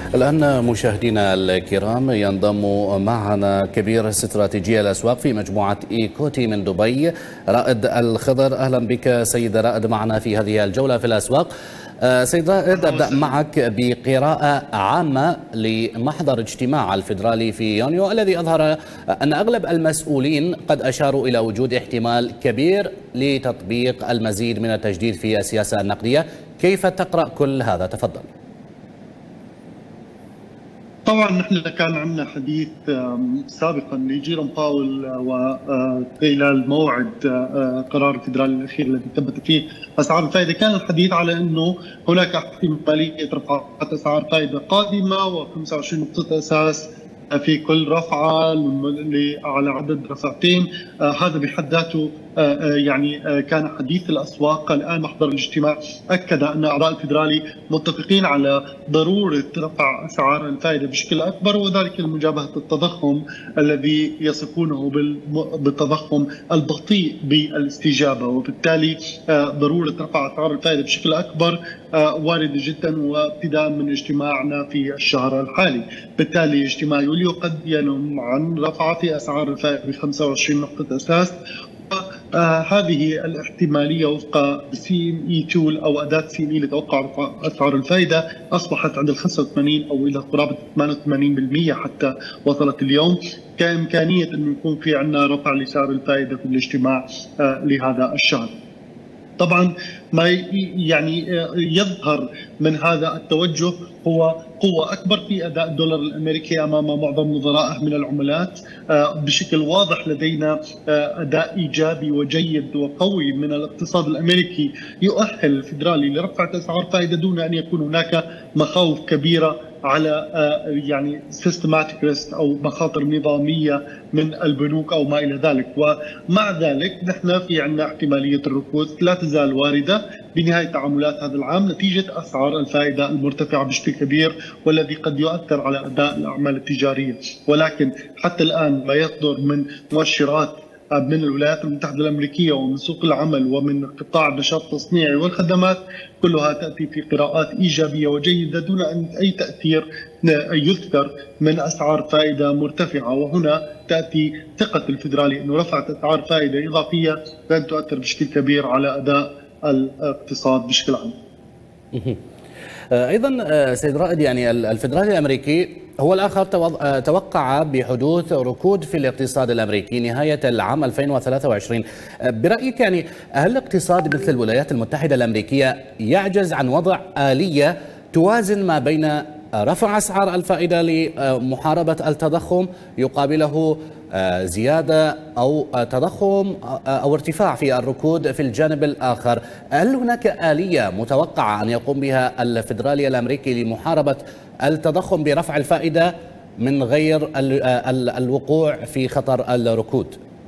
الآن مشاهدينا الكرام ينضم معنا كبير استراتيجية الأسواق في مجموعة إيكوتي من دبي رائد الخضر. أهلا بك سيد رائد معنا في هذه الجولة في الأسواق. سيد رائد، أبدأ معك بقراءة عامة لمحضر اجتماع الفيدرالي في يونيو الذي أظهر أن أغلب المسؤولين قد أشاروا إلى وجود احتمال كبير لتطبيق المزيد من التجديد في السياسة النقدية. كيف تقرأ كل هذا؟ تفضل. طبعا نحن كان عندنا حديث سابقا لجيروم باول وخلال موعد قرار الفيدرالي الاخير الذي ثبت فيه اسعار الفائده، كان الحديث على انه هناك احتماليه رفعات اسعار فائده قادمه و25 نقطه اساس في كل رفعه على عدد رفعتين. هذا بحد ذاته يعني كان حديث الاسواق. الان محضر الاجتماع اكد ان اعضاء الفيدرالي متفقين على ضروره رفع اسعار الفائده بشكل اكبر، وذلك لمجابهه التضخم الذي يصفونه بالتضخم البطيء بالاستجابه، وبالتالي ضروره رفع اسعار الفائده بشكل اكبر وارده جدا، وابتداء من اجتماعنا في الشهر الحالي. بالتالي اجتماع يوليو قد ينم عن رفعه اسعار الفائده ب 25 نقطه اساس. هذه الاحتماليه وفق CME تول او اداه CME لتوقع رفع اسعار الفائده اصبحت عند ال 85 او الى قرابه 88% حتى وصلت اليوم، كامكانيه انه يكون في عندنا رفع لسعر الفائده في الاجتماع لهذا الشهر. طبعا ما يعني يظهر من هذا التوجه هو قوة أكبر في أداء الدولار الأمريكي أمام معظم نظرائه من العملات. بشكل واضح لدينا أداء إيجابي وجيد وقوي من الاقتصاد الأمريكي يؤهل الفيدرالي لرفع أسعار فائدة دون أن يكون هناك مخاوف كبيرة على يعني سيستماتيك ريسك او مخاطر نظاميه من البنوك او ما الى ذلك. ومع ذلك نحن في عندنا احتماليه الركود لا تزال وارده بنهايه تعاملات هذا العام نتيجه اسعار الفائده المرتفعه بشكل كبير، والذي قد يؤثر على اداء الاعمال التجاريه. ولكن حتى الان ما يصدر من مؤشرات من الولايات المتحدة الأمريكية ومن سوق العمل ومن قطاع النشاط التصنيعي والخدمات كلها تأتي في قراءات إيجابية وجيدة دون أي تأثير يذكر من أسعار فائدة مرتفعة. وهنا تأتي ثقة الفيدرالي أنه رفعت أسعار فائدة إضافية لن تؤثر بشكل كبير على أداء الاقتصاد بشكل عام. أيضا سيد رائد، يعني الفيدرالي الأمريكي هو الآخر توقع بحدوث ركود في الاقتصاد الأمريكي نهاية العام 2023. برأيك يعني هل الاقتصاد مثل الولايات المتحدة الأمريكية يعجز عن وضع آلية توازن ما بين رفع أسعار الفائدة لمحاربة التضخم يقابله زيادة أو تضخم أو ارتفاع في الركود في الجانب الآخر؟ هل هناك آلية متوقعة أن يقوم بها الفيدرالي الأمريكي لمحاربة التضخم برفع الفائدة من غير الوقوع في خطر الركود؟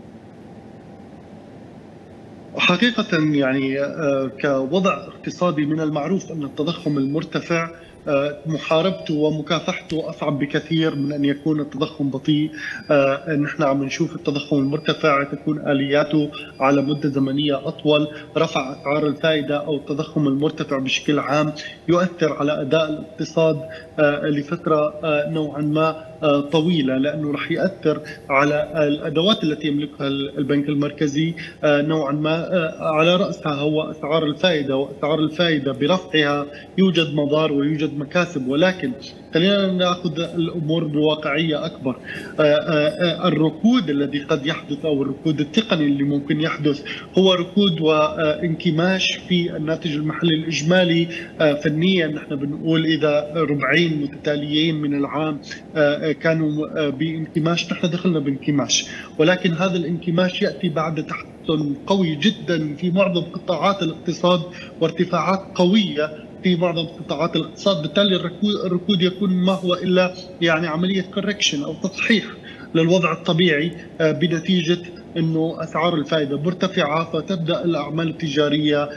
حقيقة يعني كوضع اقتصادي من المعروف أن التضخم المرتفع محاربته ومكافحته أصعب بكثير من أن يكون التضخم بطيء. نحن عم نشوف التضخم المرتفع تكون آلياته على مدة زمنية أطول. رفع أسعار الفائدة أو التضخم المرتفع بشكل عام يؤثر على أداء الاقتصاد لفترة نوعا ما طويلة، لأنه رح يأثر على الأدوات التي يملكها البنك المركزي نوعا ما، على رأسها هو أسعار الفائدة. وأسعار الفائدة برفعها يوجد مضار ويوجد مكاسب، ولكن خلينا ناخذ الامور بواقعيه اكبر. الركود الذي قد يحدث او الركود التقني اللي ممكن يحدث هو ركود وانكماش في الناتج المحلي الاجمالي. فنيا نحن بنقول اذا ربعين متتاليين من العام كانوا بانكماش، نحن دخلنا بانكماش، ولكن هذا الانكماش ياتي بعد تحسن قوي جدا في معظم قطاعات الاقتصاد وارتفاعات قويه في معظم قطاعات الاقتصاد. بالتالي الركود يكون ما هو الا يعني عمليه كوركشن او تصحيح للوضع الطبيعي بنتيجه انه اسعار الفائده مرتفعه، فتبدا الاعمال التجاريه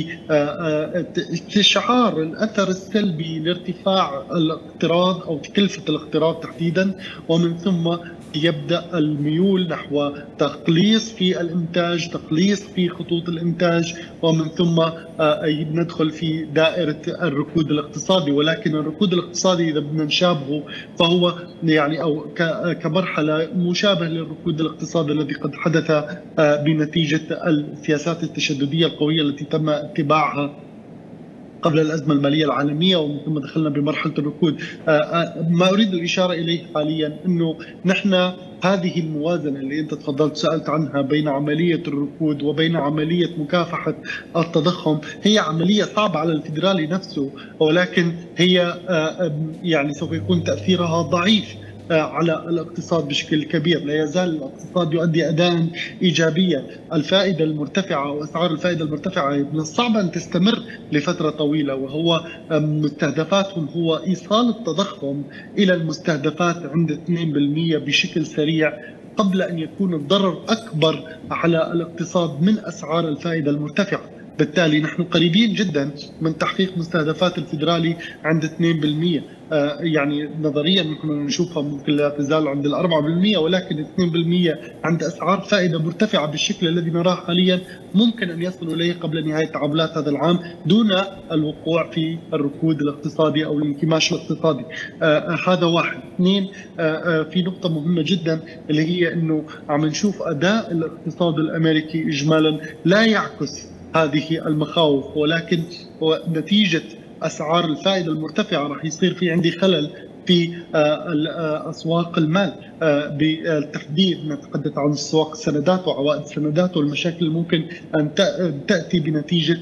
باستشعار الاثر السلبي لارتفاع الاقتراض او تكلفه الاقتراض تحديدا، ومن ثم يبدأ الميول نحو تقليص في الإنتاج، تقليص في خطوط الإنتاج، ومن ثم ندخل في دائرة الركود الاقتصادي. ولكن الركود الاقتصادي إذا بدنا نشابهه فهو يعني أو كمرحلة مشابه للركود الاقتصادي الذي قد حدث بنتيجة السياسات التشددية القوية التي تم اتباعها قبل الأزمة المالية العالمية، ومن ثم دخلنا بمرحلة الركود. ما أريد الإشارة إليه حاليا أنه نحن هذه الموازنة اللي أنت تفضلت سألت عنها بين عملية الركود وبين عملية مكافحة التضخم هي عملية صعبة على الفيدرالي نفسه، ولكن هي يعني سوف يكون تأثيرها ضعيف على الاقتصاد بشكل كبير. لا يزال الاقتصاد يؤدي أداء إيجابيا. الفائدة المرتفعة وأسعار الفائدة المرتفعة من الصعب أن تستمر لفترة طويلة، وهو مستهدفاتهم هو إيصال التضخم إلى المستهدفات عند 2% بشكل سريع قبل أن يكون الضرر أكبر على الاقتصاد من أسعار الفائدة المرتفعة. بالتالي نحن قريبين جدا من تحقيق مستهدفات الفيدرالي عند 2%. يعني نظريا نحن نشوفها ممكن لا تزال عند 4%، ولكن 2% عند أسعار فائدة مرتفعة بالشكل الذي نراه حاليا ممكن أن يصلوا إليه قبل نهاية تعاملات هذا العام دون الوقوع في الركود الاقتصادي أو الانكماش الاقتصادي. هذا واحد. اثنين، في نقطة مهمة جدا اللي هي أنه عم نشوف أداء الاقتصاد الأمريكي إجمالا لا يعكس هذه المخاوف، ولكن نتيجة أسعار الفائدة المرتفعة راح يصير في عندي خلل في أسواق المال. بالتحديد نتحدث عن أسواق السندات وعوائد السندات والمشاكل ممكن أن تأتي بنتيجة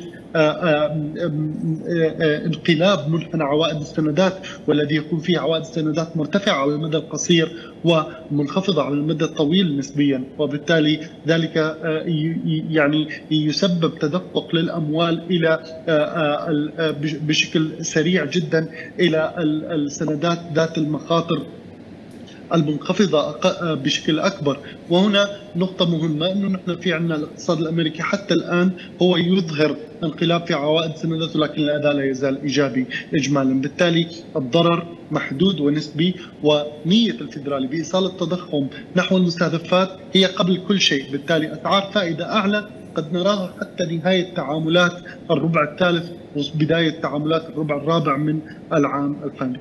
انقلاب منحنى عوائد السندات، والذي يكون فيه عوائد السندات مرتفعة على المدى القصير ومنخفضة على المدى الطويل نسبيا، وبالتالي ذلك يعني يسبب تدفق للأموال إلى بشكل سريع جدا إلى السندات ذات المخاطر المنخفضة بشكل أكبر. وهنا نقطة مهمة أنه نحن في عندنا الاقتصاد الأمريكي حتى الآن هو يظهر انقلاب في عوائد السندات، ولكن الأداء لا يزال إيجابي إجمالا. بالتالي الضرر محدود ونسبي، ونية الفيدرالي بإيصال التضخم نحو المستهدفات هي قبل كل شيء. بالتالي أسعار فائدة أعلى قد نراها حتى نهاية تعاملات الربع الثالث وبداية تعاملات الربع الرابع من العام الحالي.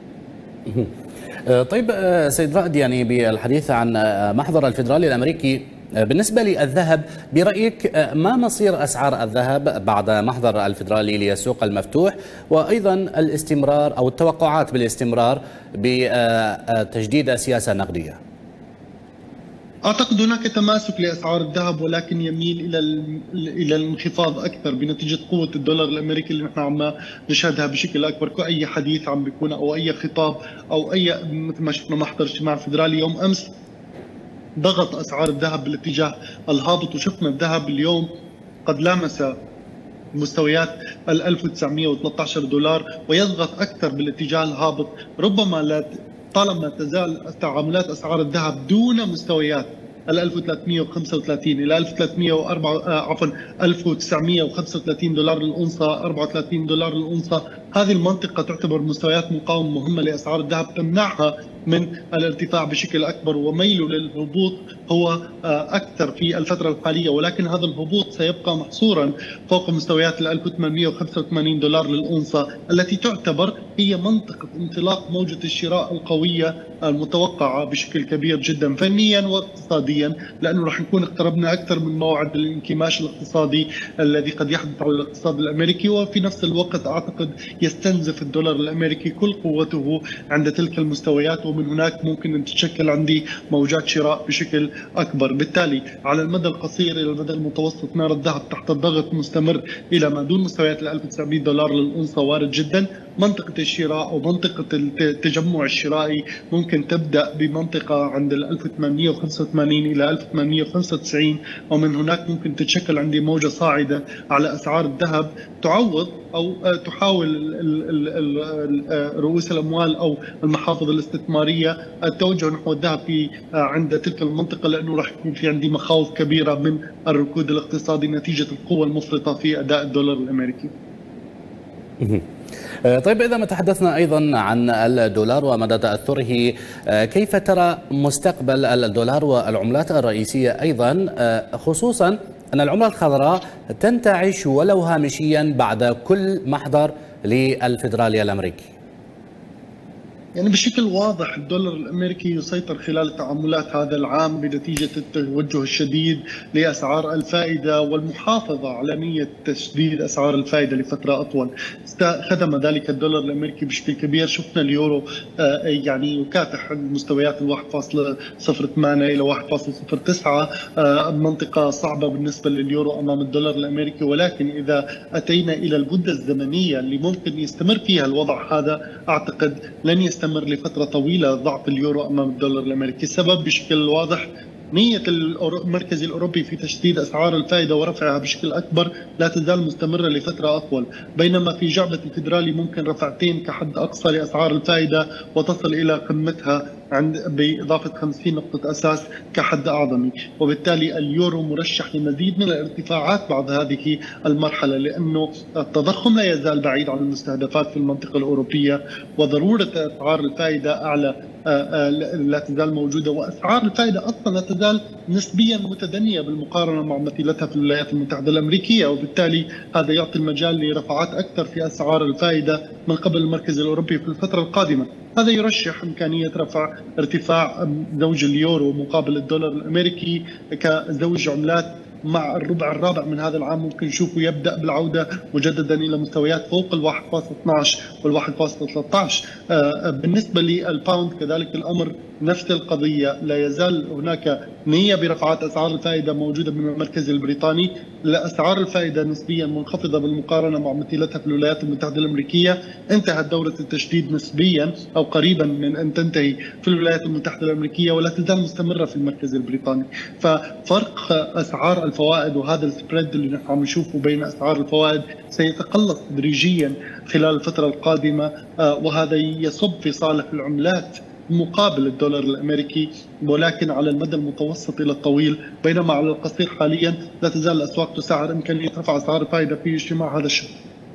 طيب سيد رائد، يعني بالحديث عن محضر الفيدرالي الأمريكي بالنسبة للذهب، برأيك ما مصير أسعار الذهب بعد محضر الفيدرالي للسوق المفتوح، وأيضا الاستمرار أو التوقعات بالاستمرار بتجديد السياسة النقدية؟ أعتقد هناك تماسك لأسعار الذهب، ولكن يميل إلى الانخفاض أكثر بنتيجة قوة الدولار الأمريكي اللي نحن عم نشهدها بشكل أكبر. كأي حديث عم بيكون أو أي خطاب أو أي مثل ما شفنا محضر اجتماع فيدرالي يوم أمس ضغط أسعار الذهب بالاتجاه الهابط، وشفنا الذهب اليوم قد لامس مستويات 1913 دولار ويضغط أكثر بالاتجاه الهابط. ربما طالما تزال تعاملات أسعار الذهب دون مستويات 1335 إلى 1935 دولار للأونصة، 34 دولار للأونصة، هذه المنطقة تعتبر مستويات مقاومة مهمة لأسعار الذهب تمنعها من الارتفاع بشكل أكبر، وميله للهبوط هو أكثر في الفترة الحالية. ولكن هذا الهبوط سيبقى محصورا فوق مستويات 1885 دولار للأونصة التي تعتبر هي منطقة انطلاق موجة الشراء القوية المتوقعة بشكل كبير جدا فنيا واقتصاديا، لأنه راح نكون اقتربنا أكثر من موعد الانكماش الاقتصادي الذي قد يحدث على الاقتصاد الأمريكي. وفي نفس الوقت أعتقد يستنزف الدولار الأمريكي كل قوته عند تلك المستويات، ومن هناك ممكن أن تتشكل عندي موجات شراء بشكل أكبر. بالتالي على المدى القصير إلى المدى المتوسط نرى الذهب تحت الضغط مستمر إلى ما دون مستويات 1900 دولار للأونصة وارد جدا. منطقة الشراء أو منطقة التجمع الشرائي ممكن تبدأ بمنطقة عند 1885 إلى 1895، ومن هناك ممكن تتشكل عندي موجة صاعدة على أسعار الذهب تعوض أو تحاول رؤوس الأموال أو المحافظ الاستثمارية التوجه نحو الذهب في عند تلك المنطقة، لأنه راح يكون في عندي مخاوف كبيرة من الركود الاقتصادي نتيجة القوة المفرطة في أداء الدولار الأمريكي. طيب إذا ما تحدثنا أيضا عن الدولار ومدى تأثره، كيف ترى مستقبل الدولار والعملات الرئيسية أيضا، خصوصا أن العملة الخضراء تنتعش ولو هامشيا بعد كل محضر للفيدرالي الأمريكي؟ يعني بشكل واضح الدولار الامريكي يسيطر خلال التعاملات هذا العام بنتيجه التوجه الشديد لاسعار الفائده والمحافظه على نيه تشديد اسعار الفائده لفتره اطول. خدم ذلك الدولار الامريكي بشكل كبير. شفنا اليورو يعني يكافح مستويات ال 1.08 الى 1.09، منطقه صعبه بالنسبه لليورو امام الدولار الامريكي، ولكن اذا اتينا الى المده الزمنيه اللي ممكن يستمر فيها الوضع هذا، اعتقد لن يستمر لفترة طويلة ضعف اليورو أمام الدولار الأمريكي. السبب بشكل واضح نية المركز الأوروبي في تشديد أسعار الفائدة ورفعها بشكل أكبر لا تزال مستمرة لفترة أطول، بينما في جعبة الفيدرالي ممكن رفعتين كحد أقصى لأسعار الفائدة وتصل إلى قمتها بإضافة 50 نقطة أساس كحد أعظمي، وبالتالي اليورو مرشح لمزيد من الارتفاعات بعد هذه المرحلة، لأنه التضخم لا يزال بعيد عن المستهدفات في المنطقة الأوروبية، وضرورة أسعار الفائدة أعلى لا تزال موجودة، وأسعار الفائدة أصلا لا تزال نسبيا متدنية بالمقارنة مع مثيلتها في الولايات المتحدة الأمريكية، وبالتالي هذا يعطي المجال لرفعات أكثر في أسعار الفائدة من قبل المركز الأوروبي في الفترة القادمة. هذا يرشح إمكانية ارتفاع زوج اليورو مقابل الدولار الأمريكي كزوج عملات مع الربع الرابع من هذا العام. ممكن نشوفه يبدأ بالعودة مجددا إلى مستويات فوق ال 1.12 وال 1.13. بالنسبة للباوند كذلك الأمر نفس القضية، لا يزال هناك نية برفعات أسعار الفائدة موجودة من المركز البريطاني. أسعار الفائدة نسبيا منخفضة بالمقارنة مع مثيلتها في الولايات المتحدة الأمريكية. انتهت دورة التشديد نسبيا أو قريبا من أن تنتهي في الولايات المتحدة الأمريكية، ولا تزال مستمرة في المركز البريطاني. ففرق أسعار الفوائد وهذا السبريد اللي نحن عم نشوفه بين أسعار الفوائد سيتقلص تدريجيا خلال الفترة القادمة، وهذا يصب في صالح العملات مقابل الدولار الأمريكي، ولكن على المدى المتوسط إلى الطويل. بينما على القصير حاليا لا تزال الأسواق تسعر إمكانية رفع أسعار الفائدة في اجتماع هذا الشهر.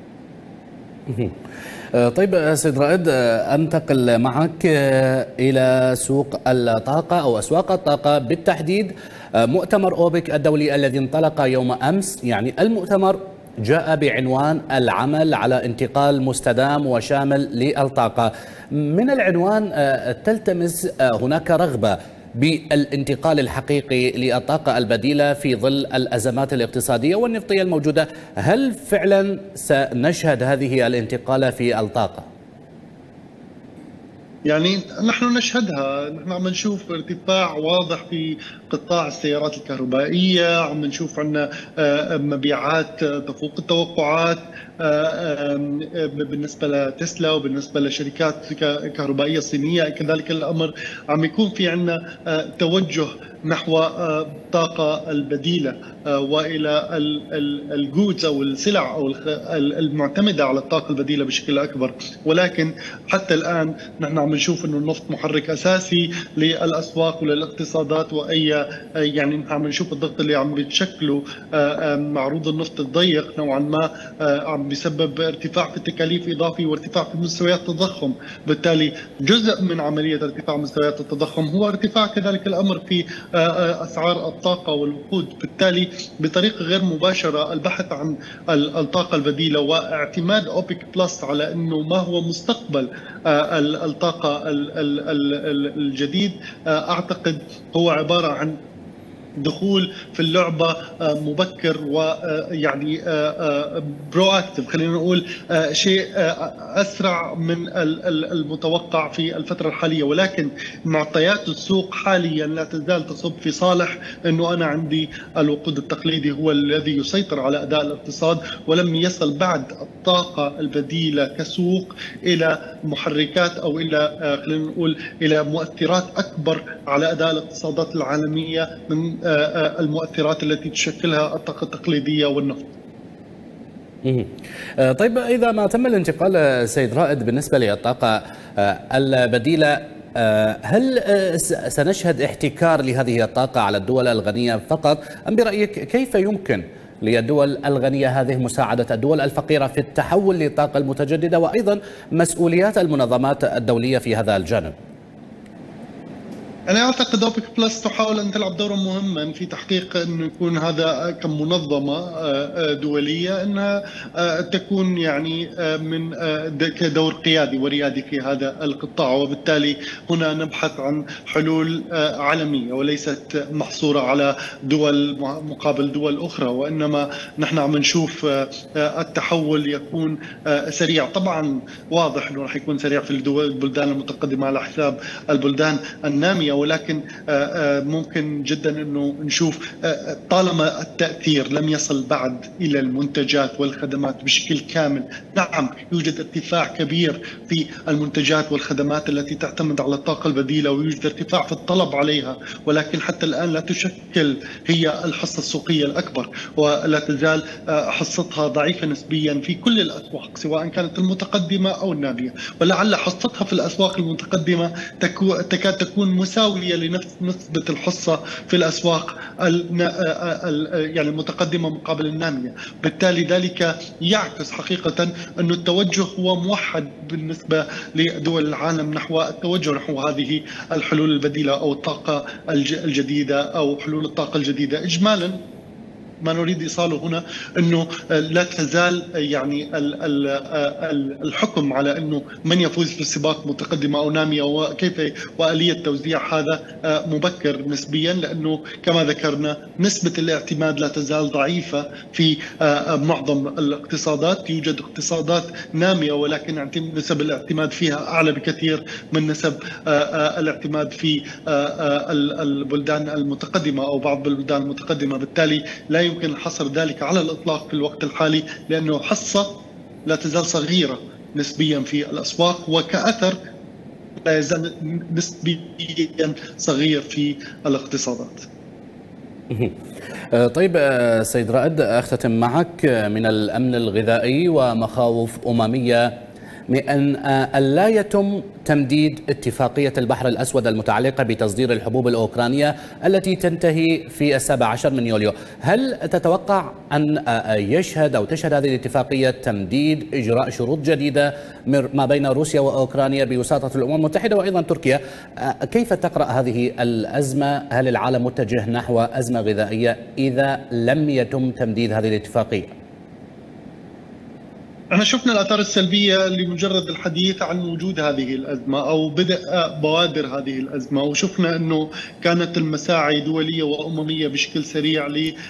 طيب سيد رائد، أنتقل معك إلى سوق الطاقة أو أسواق الطاقة بالتحديد. مؤتمر أوبك الدولي الذي انطلق يوم أمس، يعني المؤتمر جاء بعنوان العمل على انتقال مستدام وشامل للطاقة. من العنوان تلتمس هناك رغبة بالانتقال الحقيقي للطاقة البديلة في ظل الأزمات الاقتصادية والنفطية الموجودة. هل فعلا سنشهد هذه الانتقالة في الطاقة؟ يعني نحن نشهدها، نحن عم نشوف ارتفاع واضح في قطاع السيارات الكهربائية، عم نشوف عندنا مبيعات تفوق التوقعات بالنسبة لتسلا وبالنسبة لشركات كهربائية صينية. كذلك الأمر عم يكون في عندنا توجه نحو الطاقة البديلة وإلى الجودز أو السلع أو المعتمدة على الطاقة البديلة بشكل أكبر. ولكن حتى الآن نحن عم نشوف أنه النفط محرك أساسي للأسواق وللاقتصادات، وأي يعني عم نشوف الضغط اللي عم بيتشكله معروض النفط الضيق نوعا ما عم بيسبب ارتفاع في التكاليف إضافي وارتفاع في مستويات التضخم. بالتالي جزء من عملية ارتفاع مستويات التضخم هو ارتفاع كذلك الأمر في أسعار الطاقة والوقود. بالتالي بطريقة غير مباشرة البحث عن الطاقة البديلة واعتماد أوبك بلس على أنه ما هو مستقبل الطاقة الجديد، أعتقد هو عبارة عن دخول في اللعبة مبكر ويعني برو اكتف، خلينا نقول شيء أسرع من المتوقع في الفترة الحالية. ولكن معطيات السوق حاليا لا تزال تصب في صالح أنه أنا عندي الوقود التقليدي هو الذي يسيطر على أداء الاقتصاد، ولم يصل بعد الطاقة البديلة كسوق إلى محركات أو إلى خلينا نقول إلى مؤثرات أكبر على أداء الاقتصادات العالمية من المؤثرات التي تشكلها الطاقة التقليدية والنفط. طيب إذا ما تم الانتقال سيد رائد بالنسبة للطاقة البديلة، هل سنشهد احتكار لهذه الطاقة على الدول الغنية فقط، أم برأيك كيف يمكن للدول الغنية هذه مساعدة الدول الفقيرة في التحول للطاقة المتجددة، وأيضا مسؤوليات المنظمات الدولية في هذا الجانب؟ أنا أعتقد أوبك بلس تحاول أن تلعب دورا مهما في تحقيق أن يكون هذا كمنظمة دولية أنها تكون يعني من كدور قيادي وريادي في هذا القطاع، وبالتالي هنا نبحث عن حلول عالمية وليست محصورة على دول مقابل دول أخرى، وإنما نحن عم نشوف التحول يكون سريع. طبعا واضح أنه راح يكون سريع في البلدان المتقدمة على حساب البلدان النامية، ولكن ممكن جدا انه نشوف طالما التأثير لم يصل بعد الى المنتجات والخدمات بشكل كامل. نعم يوجد ارتفاع كبير في المنتجات والخدمات التي تعتمد على الطاقة البديلة، ويوجد ارتفاع في الطلب عليها، ولكن حتى الآن لا تشكل هي الحصة السوقية الأكبر، ولا تزال حصتها ضعيفة نسبيا في كل الأسواق سواء كانت المتقدمة أو النامية، ولعل حصتها في الأسواق المتقدمة تكاد تكون مساوية لنفس نسبة الحصة في الأسواق يعني المتقدمة مقابل النامية. بالتالي ذلك يعكس حقيقة أن التوجه هو موحد بالنسبة لدول العالم نحو التوجه نحو هذه الحلول البديلة أو الطاقة الجديدة أو حلول الطاقة الجديدة. إجمالا ما نريد إيصاله هنا أنه لا تزال يعني الحكم على أنه من يفوز في السباق متقدمة أو نامية وكيف وآلية توزيع هذا مبكر نسبيا، لأنه كما ذكرنا نسبة الاعتماد لا تزال ضعيفة في معظم الاقتصادات. يوجد اقتصادات نامية ولكن نسب الاعتماد فيها أعلى بكثير من نسب الاعتماد في البلدان المتقدمة أو بعض البلدان المتقدمة. بالتالي لا يمكن حصر ذلك على الإطلاق في الوقت الحالي، لأنه حصة لا تزال صغيرة نسبيا في الأسواق، وكأثر لا يزال نسبيا صغير في الاقتصادات. طيب سيد رائد، أختتم معك. من الأمن الغذائي ومخاوف أممية من أن لا يتم تمديد اتفاقية البحر الأسود المتعلقة بتصدير الحبوب الأوكرانية التي تنتهي في 17 من يوليو. هل تتوقع أن يشهد أو تشهد هذه الاتفاقية تمديد إجراء شروط جديدة ما بين روسيا وأوكرانيا بوساطة الأمم المتحدة وأيضا تركيا؟ كيف تقرأ هذه الأزمة؟ هل العالم متجه نحو أزمة غذائية إذا لم يتم تمديد هذه الاتفاقية؟ احنا شفنا الآثار السلبية لمجرد الحديث عن وجود هذه الأزمة أو بدء بوادر هذه الأزمة، وشفنا أنه كانت المساعي دولية وأممية بشكل سريع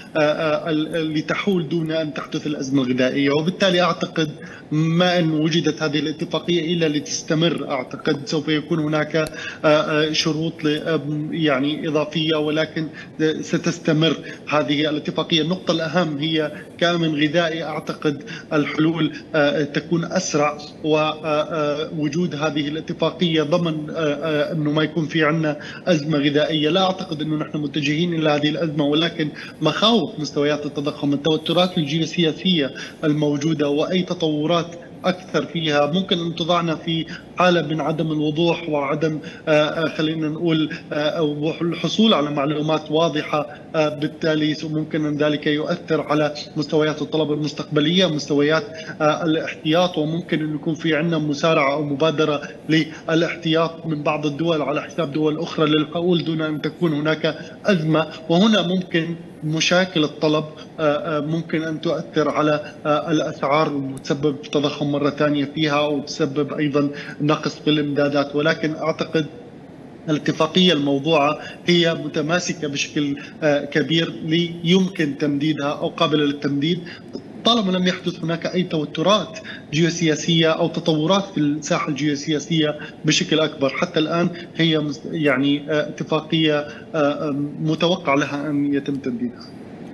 لتحول دون أن تحدث الأزمة الغذائية. وبالتالي أعتقد ما أن وجدت هذه الاتفاقية إلا لتستمر، أعتقد سوف يكون هناك شروط يعني إضافية، ولكن ستستمر هذه الاتفاقية. النقطة الأهم هي كامن غذائي، أعتقد الحلول تكون أسرع، ووجود هذه الاتفاقية ضمن أنه ما يكون في عندنا أزمة غذائية. لا أعتقد أنه نحن متجهين إلى هذه الأزمة، ولكن مخاوف مستويات التضخم، التوترات الجيوسياسية الموجودة وأي تطورات أكثر فيها ممكن أن تضعنا في حالة من عدم الوضوح وعدم خلينا نقول الحصول على معلومات واضحة. بالتالي ممكن أن ذلك يؤثر على مستويات الطلب المستقبلية، مستويات الاحتياط، وممكن أن يكون في عندنا مسارعة أو مبادرة للاحتياط من بعض الدول على حساب دول أخرى للحقول دون أن تكون هناك أزمة. وهنا ممكن مشاكل الطلب ممكن أن تؤثر على الأسعار وتسبب تضخم مرة ثانية فيها، وتسبب أيضا نقص في الإمدادات. ولكن أعتقد الاتفاقية الموضوعة هي متماسكة بشكل كبير يمكن تمديدها أو قابلة للتمديد طالما لم يحدث هناك أي توترات جيوسياسية أو تطورات في الساحة الجيوسياسية بشكل أكبر. حتى الآن هي يعني اتفاقية متوقع لها أن يتم تمديدها.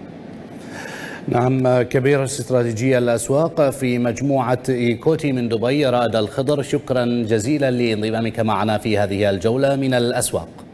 نعم، كبير استراتيجية الأسواق في مجموعة إيكوتي من دبي رائد الخضر، شكرا جزيلا لانضمامك معنا في هذه الجولة من الأسواق.